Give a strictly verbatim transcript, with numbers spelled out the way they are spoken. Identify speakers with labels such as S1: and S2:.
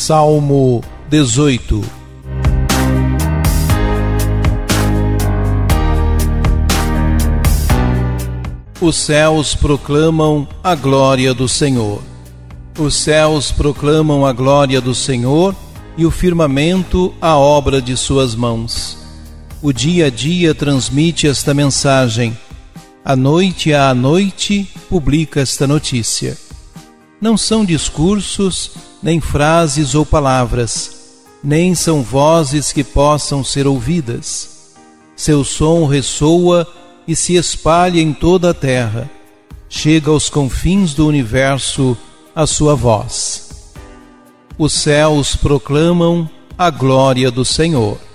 S1: Salmo dezoito. Os céus proclamam a glória do Senhor. Os céus proclamam a glória do Senhor e o firmamento a obra de suas mãos. O dia a dia transmite esta mensagem. A noite à noite publica esta notícia. Não são discursos, nem frases ou palavras, nem são vozes que possam ser ouvidas. Seu som ressoa e se espalha em toda a terra. Chega aos confins do universo a sua voz. Os céus proclamam a glória do Senhor.